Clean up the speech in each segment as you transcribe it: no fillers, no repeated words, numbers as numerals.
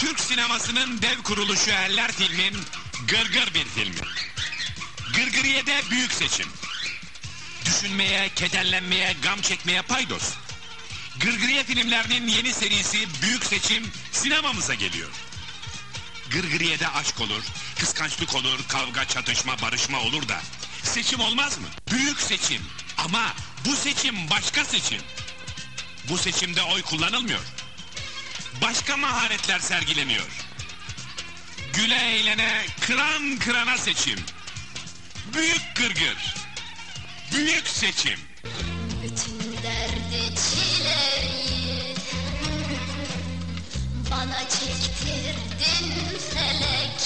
Türk sinemasının dev kuruluşu Eller filmin Gırgır bir filmi. Gırgıriye'de büyük seçim. Düşünmeye, kederlenmeye, gam çekmeye paydos. Gırgıriye filmlerinin yeni serisi Büyük Seçim sinemamıza geliyor. Gırgıriye'de aşk olur, kıskançlık olur, kavga, çatışma, barışma olur da seçim olmaz mı? Büyük seçim. Ama bu seçim başka seçim. Bu seçimde oy kullanılmıyor. Başka maharetler sergileniyor. Güle eğlene, kıran kırana seçim. Büyük gırgır. Büyük seçim. Bütün derdi çileyi bana çektirdin felek.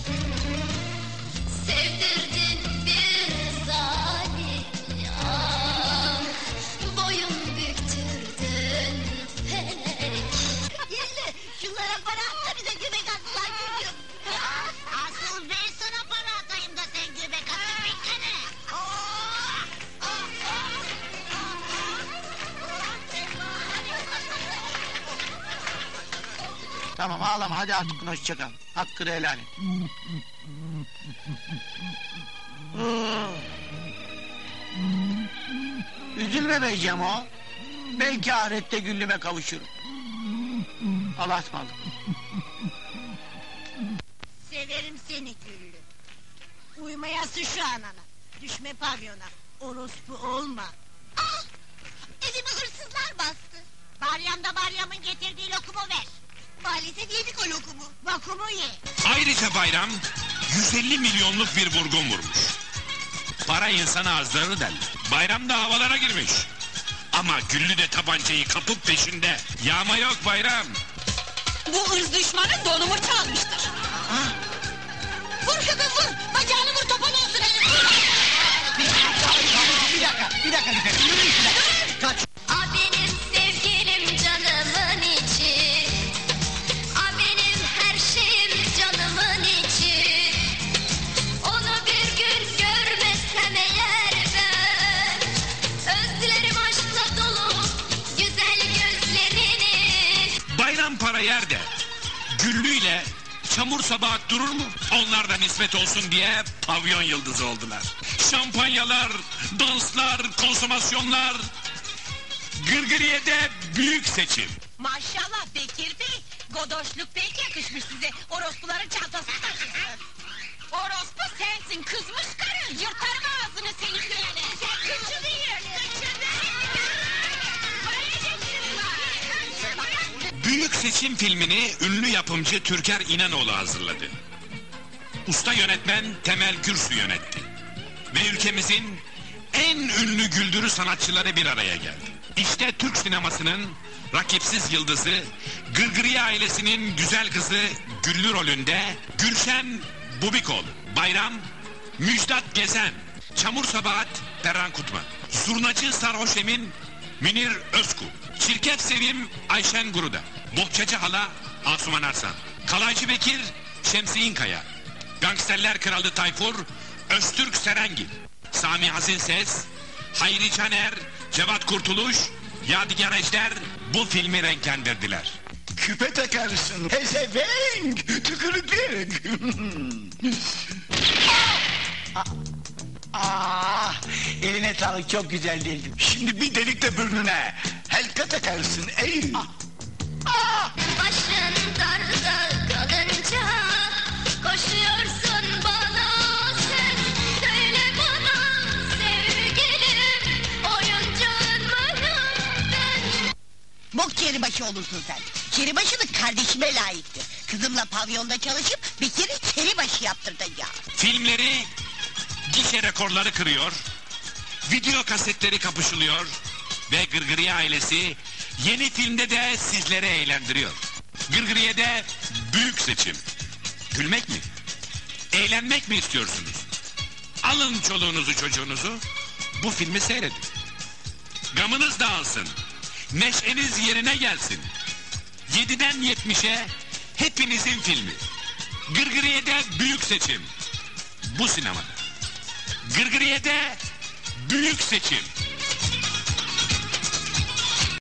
Sevdirdin bir zalim, ah, boyun büktürdün felek. Yerli, şunlara para at da bize göbek attılar çocuğum. Asıl ben sana para atayım da sen göbek atın bekleme. Tamam ağlama, hadi artık hoşça kal. Hakkını helal et. Üzülme be Cemo. Belki ahirette Güllü'me kavuşurum. Allah'a ısmarladık. Severim seni Güllü. Uymayasın şu anana. Düşme pavyona. Orospu olma. Ah! Evimi hırsızlar bastı. Baryam'ın getirdiği lokumu ver. Maalesef yedik o lokumu. Vakumu ye. Ayrıca Bayram 150 milyonluk bir vurgun vurmuş. Para insanı azdırır derler. Bayram da havalara girmiş. Ama Güllü de tabancayı kapıp peşinde. Yağma yok Bayram. Bu ırz düşmanı donumu çalmıştır. Vur kızım vur. Bacağını vur, topan olsun herif. Bir dakika lütfen. Yürü şuna. Kaç. Ah benim sevgilim canımın içi, ah benim her şeyim canımın içi. Onu bir gün görmesem eğer ben, özlerim aşkla dolu güzel gözlerini. Bayram para yer de Güllü ile Çamur Sabahat durur mu? Onlar da nispet olsun diye pavyon yıldızı oldular. Şampanyalar, danslar, konsomasyonlar. Gırgıriye'de büyük seçim. Maşallah Bekir Bey. Godoşluk pek yakışmış size. Orospuların çantasını taşısın. Orospu sensin, kızmış karı. Yırtarım ağzını senin böyle. Sen kaçırıyorsun. Büyük Seçim filmini ünlü yapımcı Türker İnanoğlu hazırladı. Usta yönetmen Temel Gürsü yönetti. Ve ülkemizin en ünlü güldürü sanatçıları bir araya geldi. İşte Türk sinemasının rakipsiz yıldızı, Gırgıriye ailesinin güzel kızı Güllü rolünde Gülşen Bubikoğlu, Bayram, Müjdat Gezen, Çamur Sabahat Perran Kutman, Zurnacı Sarhoş Emin Münir Özku, Çirkef Sevim Ayşen Guruda, Bohçacı Hala Asuman Arslan, Kalaycı Bekir Şemsi İnkaya, Gangsterler Kralı Tayfur Öztürk Serengil, Sami Hazin Ses, Hayri Caner, Cevat Kurtuluş, Yadigar Ejder bu filmi renklendirdiler. Küpe takarsın. Pezevenk. Tükürüklerik. Eline sağlık, çok güzel değildim. Şimdi bir delik de burnuna. Helka takarsın ey. Başın darda kalınca koşuyorsun bana sen. Söyle bana sevgilim, oyuncağın mıyım ben? Bok çeribaşı olursun sen. Çeribaşılık kardeşime layıktır. Kızımla pavyonda çalışıp Bekir'i çeribaşı yaptıracağım. Filmleri gişe rekorları kırıyor, video kasetleri kapışılıyor ve Gırgıriye ailesi yeni filmde de sizleri eğlendiriyor. Gırgıriye'de büyük seçim. Gülmek mi? Eğlenmek mi istiyorsunuz? Alın çoluğunuzu çocuğunuzu, bu filmi seyredin. Gamınız dağılsın, neşeniz yerine gelsin. 7'den 70'e hepinizin filmi. Gırgıriye'de büyük seçim. Bu sinemada. Gırgıriye'de büyük seçim.